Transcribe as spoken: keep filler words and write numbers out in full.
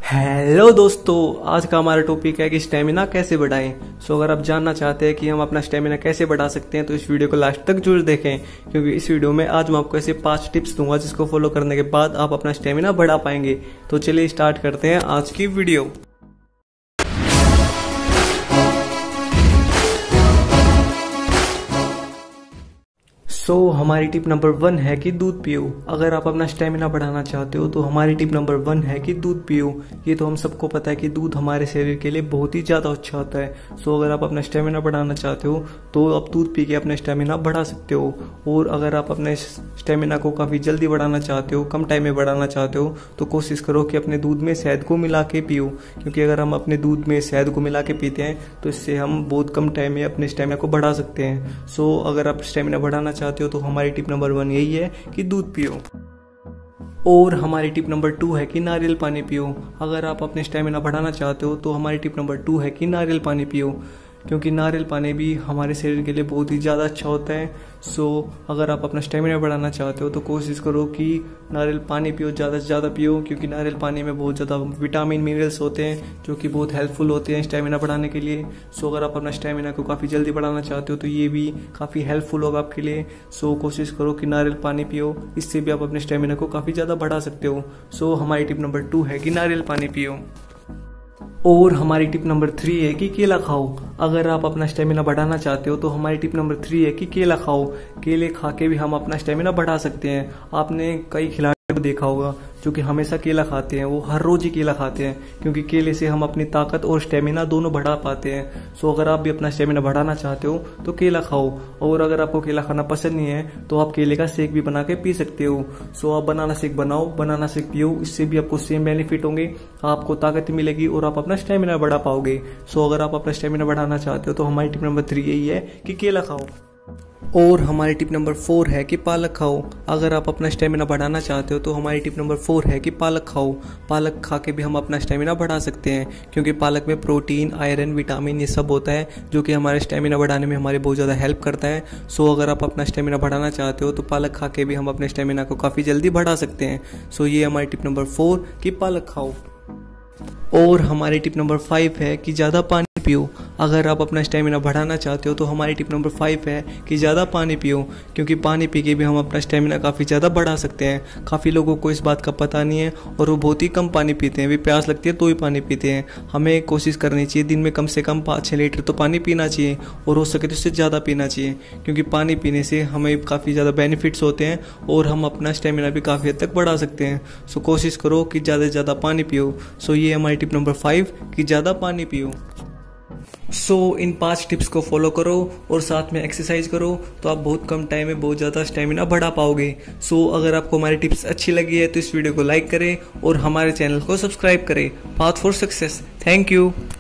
Hello दोस्तों, आज का हमारा टॉपिक है कि स्टेमिना कैसे बढ़ाएं। सो अगर आप जानना चाहते हैं कि हम अपना स्टेमिना कैसे बढ़ा सकते हैं तो इस वीडियो को लास्ट तक जरूर देखें, क्योंकि इस वीडियो में आज मैं आपको ऐसे पांच टिप्स दूंगा जिसको फॉलो करने के बाद आप अपना स्टेमिना बढ़ा पाएंगे। तो चलिए स्टार्ट करते हैं आज की वीडियो। सो so, हमारी टिप नंबर वन है कि दूध पियो। अगर आप अपना स्टेमिना बढ़ाना चाहते हो तो हमारी टिप नंबर वन है कि दूध पियो। ये तो हम सबको पता है कि दूध हमारे शरीर के लिए बहुत ही ज़्यादा अच्छा होता है। सो so, अगर आप अपना स्टेमिना बढ़ाना चाहते हो तो आप दूध पी के अपना स्टेमिना बढ़ा सकते हो। और अगर आप अपने स्टेमिना को काफ़ी जल्दी बढ़ाना चाहते हो, कम टाइम में बढ़ाना चाहते हो, तो कोशिश करो कि अपने दूध में शहद को मिला के पियो, क्योंकि अगर हम अपने दूध में शहद को मिला के पीते हैं तो इससे हम बहुत कम टाइम में अपने स्टेमिना को बढ़ा सकते हैं। सो so, अगर आप स्टेमिना बढ़ाना चाहते हो तो हमारी टिप नंबर वन यही है कि दूध पियो। और हमारी टिप नंबर टू है कि नारियल पानी पियो। अगर आप अपने स्टेमिना बढ़ाना चाहते हो तो हमारी टिप नंबर टू है कि नारियल पानी पियो, क्योंकि नारियल पानी भी हमारे शरीर के लिए बहुत ही ज़्यादा अच्छा होता है। सो अगर आप अपना स्टेमिना बढ़ाना चाहते हो तो कोशिश करो कि नारियल पानी पियो, ज़्यादा से ज़्यादा पियो, क्योंकि नारियल पानी में बहुत ज़्यादा विटामिन मिनरल्स होते हैं जो कि बहुत हेल्पफुल होते हैं स्टेमिना बढ़ाने के लिए। सो अगर आप अपना स्टेमिना को काफ़ी जल्दी बढ़ाना चाहते हो तो ये भी काफ़ी हेल्पफुल होगा आपके लिए। सो कोशिश करो कि नारियल पानी पियो, इससे भी आप अपने स्टेमिना को काफ़ी ज़्यादा बढ़ा सकते हो। सो हमारी टिप नंबर टू है कि नारियल पानी पियो। और हमारी टिप नंबर थ्री है कि केला खाओ। अगर आप अपना स्टेमिना बढ़ाना चाहते हो तो हमारी टिप नंबर थ्री है कि केला खाओ। केले खा के भी हम अपना स्टेमिना बढ़ा सकते हैं। आपने कई खिलाड़ियों को देखा होगा जो कि हमेशा केला खाते हैं, वो हर रोज ही केला खाते हैं, क्योंकि केले से हम अपनी ताकत और स्टेमिना दोनों बढ़ा पाते हैं। सो अगर आप भी अपना स्टेमिना बढ़ाना चाहते हो तो केला खाओ। और अगर आपको केला खाना पसंद नहीं है तो आप केले का शेक भी बना के पी सकते हो। सो आप बनाना शेक बनाओ, बनाना शेक पियो, इससे भी आपको सेम बेनिफिट होंगे, आपको ताकत मिलेगी और आप अपना स्टेमिना बढ़ा पाओगे। सो अगर आप अपना स्टेमिना बढ़ाना चाहते हो तो हमारी टिप नंबर थ्री यही है कि केला खाओ। और हमारी टिप नंबर फोर है कि पालक खाओ। अगर आप अपना स्टेमिना बढ़ाना चाहते हो तो हमारी टिप नंबर फोर है कि पालक खाओ। पालक खा के भी हम अपना स्टेमिना बढ़ा सकते हैं, क्योंकि पालक में प्रोटीन, आयरन, विटामिन ये सब होता है जो कि हमारे स्टेमिना बढ़ाने में हमारे बहुत ज़्यादा हेल्प करता है। सो अगर आप अपना स्टेमिना बढ़ाना चाहते हो तो पालक खा के भी हम अपने स्टेमिना को काफ़ी जल्दी बढ़ा सकते हैं। सो ये हमारी टिप नंबर फोर कि पालक खाओ। और हमारी टिप नंबर फाइव है कि ज़्यादा पानी पियो। अगर आप अपना स्टेमिना बढ़ाना चाहते हो तो हमारी टिप नंबर फाइव है कि ज़्यादा पानी पियो, क्योंकि पानी पी के भी हम अपना स्टेमिना काफ़ी ज़्यादा बढ़ा सकते हैं। काफ़ी लोगों को इस बात का पता नहीं है और वो बहुत ही कम पानी पीते हैं, भी प्यास लगती है तो ही पानी पीते हैं। हमें कोशिश करनी चाहिए दिन में कम से कम पाँच छः लीटर तो पानी पीना चाहिए, और हो सके तो उससे ज़्यादा पीना चाहिए, क्योंकि पानी पीने से हमें काफ़ी ज़्यादा बेनिफिट्स होते हैं और हम अपना स्टेमिना भी काफ़ी हद तक बढ़ा सकते हैं। सो कोशिश करो कि ज़्यादा से ज़्यादा पानी पियो। सो ये हमारी टिप नंबर फाइव कि ज़्यादा पानी पियो। सो so, इन पांच टिप्स को फॉलो करो और साथ में एक्सरसाइज करो तो आप बहुत कम टाइम में बहुत ज़्यादा स्टेमिना बढ़ा पाओगे। सो so, अगर आपको हमारी टिप्स अच्छी लगी है तो इस वीडियो को लाइक करें और हमारे चैनल को सब्सक्राइब करें। Path for success. Thank you.